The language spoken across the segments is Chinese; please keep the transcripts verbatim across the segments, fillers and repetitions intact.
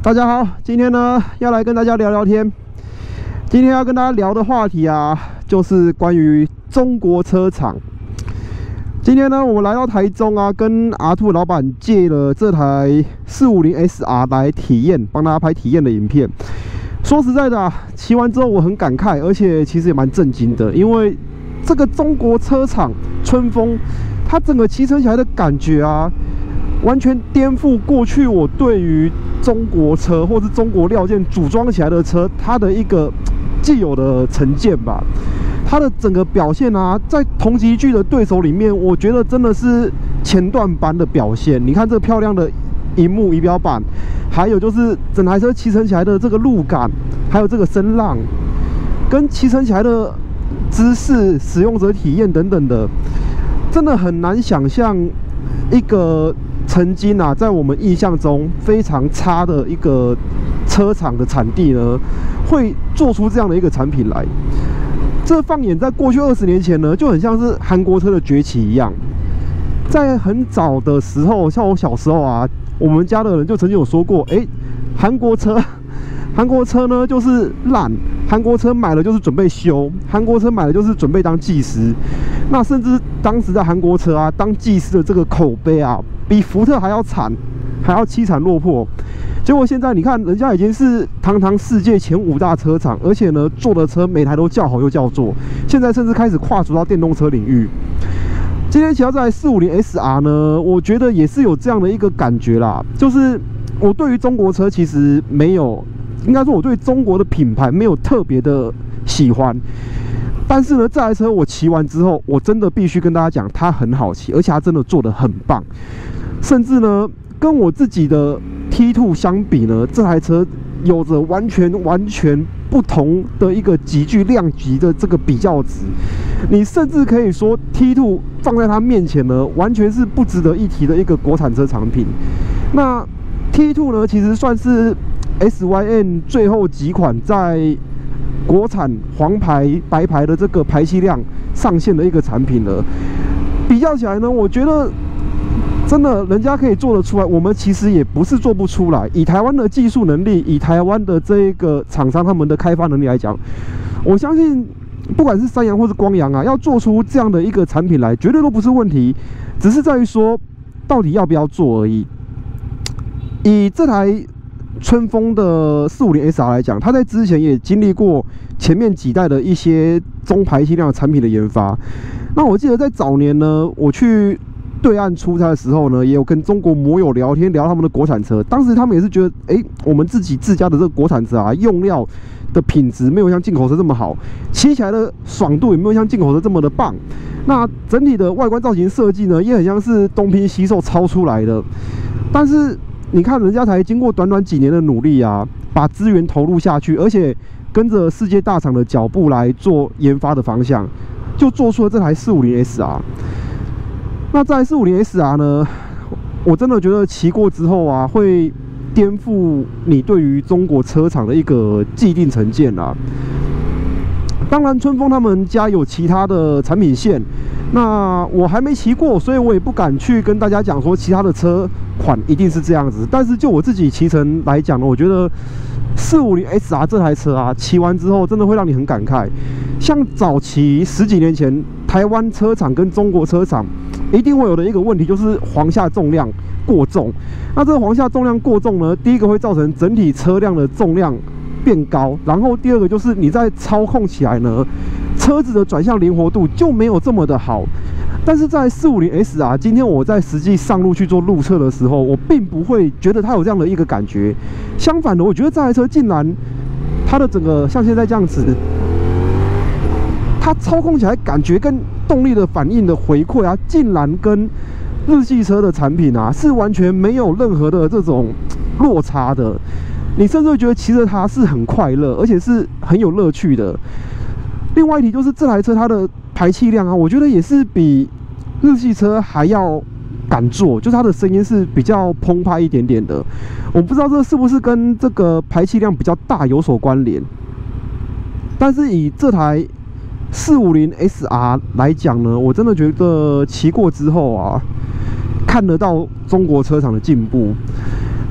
大家好，今天呢要来跟大家聊聊天。今天要跟大家聊的话题啊，就是关于中国车厂。今天呢，我们来到台中啊，跟 R 二 老板借了这台四五零 S R 来体验，帮大家拍体验的影片。说实在的啊，骑完之后我很感慨，而且其实也蛮震惊的，因为这个中国车厂春风，它整个骑乘起来的感觉啊，完全颠覆过去我对于中国车或是中国料件组装起来的车它的一个既有的成见吧。它的整个表现啊，在同级距的对手里面，我觉得真的是前段班的表现。你看这漂亮的萤幕仪表板，还有就是整台车骑乘起来的这个路感，还有这个声浪，跟骑乘起来的姿势、使用者体验等等的，真的很难想象一个曾经啊，在我们印象中非常差的一个车厂的产地呢，会做出这样的一个产品来。这放眼在过去二十年前呢，就很像是韩国车的崛起一样。在很早的时候，像我小时候啊，我们家的人就曾经有说过，哎，韩国车，韩国车呢就是烂，韩国车买了就是准备修，韩国车买了就是准备当技师。那甚至当时在韩国车啊，当技师的这个口碑啊，比福特还要惨，还要凄惨落魄。结果现在你看，人家已经是堂堂世界前五大车厂，而且呢，做的车每台都叫好又叫座。现在甚至开始跨足到电动车领域。今天骑到这台四五零 S R 呢，我觉得也是有这样的一个感觉啦，就是我对于中国车其实没有，应该说我对中国的品牌没有特别的喜欢。但是呢，这台车我骑完之后，我真的必须跟大家讲，它很好骑，而且它真的做得很棒，甚至呢，跟我自己的 T 二 相比呢，这台车有着完全完全不同的一个极具量级的这个比较值。你甚至可以说 T 二 放在它面前呢，完全是不值得一提的一个国产车产品。那 T 二 呢，其实算是 S Y N 最后几款在国产黄牌、白牌的这个排气量上线的一个产品了。比较起来呢，我觉得真的人家可以做得出来，我们其实也不是做不出来。以台湾的技术能力，以台湾的这个厂商他们的开发能力来讲，我相信不管是三洋或是光阳啊，要做出这样的一个产品来，绝对都不是问题，只是在于说到底要不要做而已。以这台春风的四五零 S R 来讲，它在之前也经历过前面几代的一些中排气量产品的研发。那我记得在早年呢，我去对岸出差的时候呢，也有跟中国摩友聊天，聊他们的国产车。当时他们也是觉得，哎，我们自己自家的这个国产车啊，用料的品质没有像进口车这么好，骑起来的爽度也没有像进口车这么的棒。那整体的外观造型设计呢，也很像是东拼西凑抄出来的。但是你看，人家才经过短短几年的努力啊，把资源投入下去，而且跟着世界大厂的脚步来做研发的方向，就做出了这台四五零 S R。那在四五零 S R 呢，我真的觉得骑过之后啊，会颠覆你对于中国车厂的一个既定成见啦。当然，春风他们家有其他的产品线，那我还没骑过，所以我也不敢去跟大家讲说其他的车款一定是这样子。但是就我自己骑乘来讲呢，我觉得四五零 S R 这台车啊，骑完之后真的会让你很感慨。像早期十几年前，台湾车厂跟中国车厂一定会有的一个问题，就是簧下重量过重。那这个簧下重量过重呢，第一个会造成整体车辆的重量变高，然后第二个就是你在操控起来呢，车子的转向灵活度就没有这么的好。但是在四五零 S R， 今天我在实际上路去做路测的时候，我并不会觉得它有这样的一个感觉。相反的，我觉得这台车竟然它的整个像现在这样子，它操控起来感觉跟动力的反应的回馈啊，竟然跟日系车的产品啊是完全没有任何的这种落差的。你甚至会觉得骑着它是很快乐，而且是很有乐趣的。另外一题就是这台车它的排气量啊，我觉得也是比日系车还要敢做，就是它的声音是比较澎湃一点点的。我不知道这是不是跟这个排气量比较大有所关联。但是以这台四五零 S R 来讲呢，我真的觉得骑过之后啊，看得到中国车厂的进步。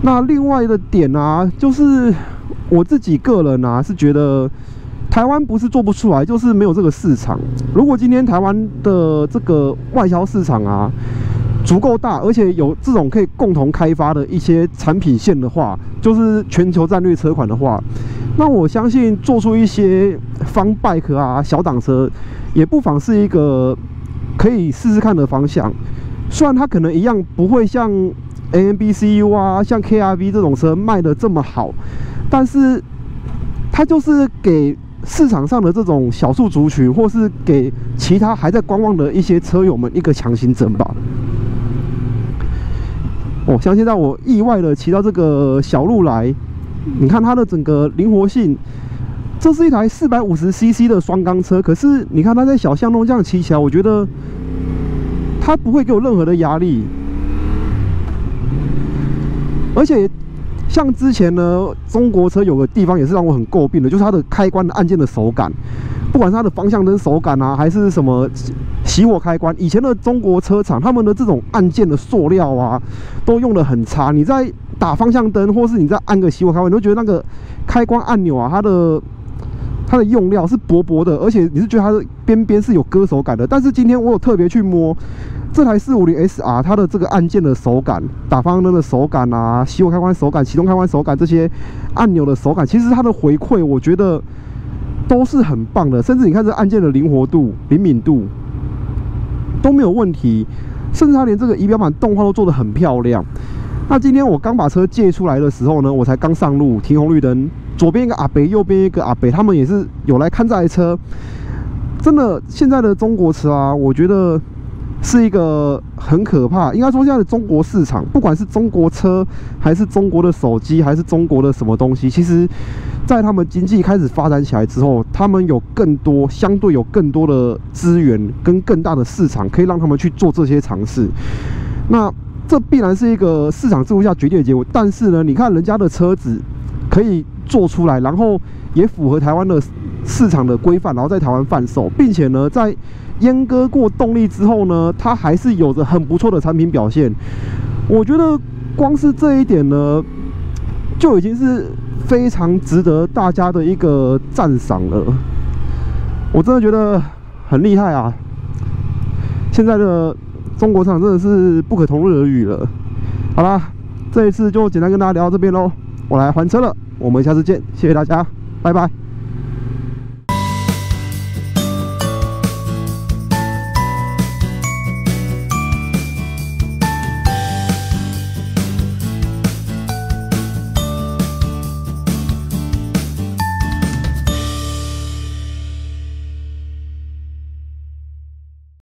那另外的点啊，就是我自己个人啊，是觉得台湾不是做不出来，就是没有这个市场。如果今天台湾的这个外销市场啊足够大，而且有这种可以共同开发的一些产品线的话，就是全球战略车款的话，那我相信做出一些方 bike 啊、小挡车，也不妨是一个可以试试看的方向。虽然它可能一样不会像 A M B C U 啊、像 K R V 这种车卖的这么好，但是它就是给市场上的这种少数族群，或是给其他还在观望的一些车友们一个强心针吧。哦，像现在我意外的骑到这个小路来，你看它的整个灵活性，这是一台四百五十 C C 的双缸车，可是你看它在小巷弄这样骑起来，我觉得它不会给我任何的压力。而且像之前呢，中国车有个地方也是让我很诟病的，就是它的开关的按键的手感，不管是它的方向灯手感啊，还是什么熄火开关，以前的中国车厂他们的这种按键的塑料啊，都用的很差。你在打方向灯，或是你在按个熄火开关，你会觉得那个开关按钮啊，它的它的用料是薄薄的，而且你是觉得它的边边是有割手感的。但是今天我有特别去摸这台四五零 S R， 它的这个按键的手感、打方向灯的手感啊、熄火开关手感、启动开关手感这些按钮的手感，其实它的回馈我觉得都是很棒的。甚至你看这按键的灵活度、灵敏度都没有问题，甚至它连这个仪表板动画都做得很漂亮。那今天我刚把车借出来的时候呢，我才刚上路，停红绿灯，左边一个阿伯，右边一个阿伯，他们也是有来看这台车。真的，现在的中国车啊，我觉得是一个很可怕。应该说，现在的中国市场，不管是中国车，还是中国的手机，还是中国的什么东西，其实在他们经济开始发展起来之后，他们有更多相对有更多的资源跟更大的市场，可以让他们去做这些尝试。那这必然是一个市场制度下决定的结果。但是呢，你看人家的车子可以做出来，然后也符合台湾的市场的规范，然后在台湾贩售，并且呢，在阉割过动力之后呢，它还是有着很不错的产品表现。我觉得光是这一点呢，就已经是非常值得大家的一个赞赏了。我真的觉得很厉害啊！现在的中国厂真的是不可同日而语了。好啦，这一次就简单跟大家聊到这边喽，我来还车了，我们下次见，谢谢大家，拜拜。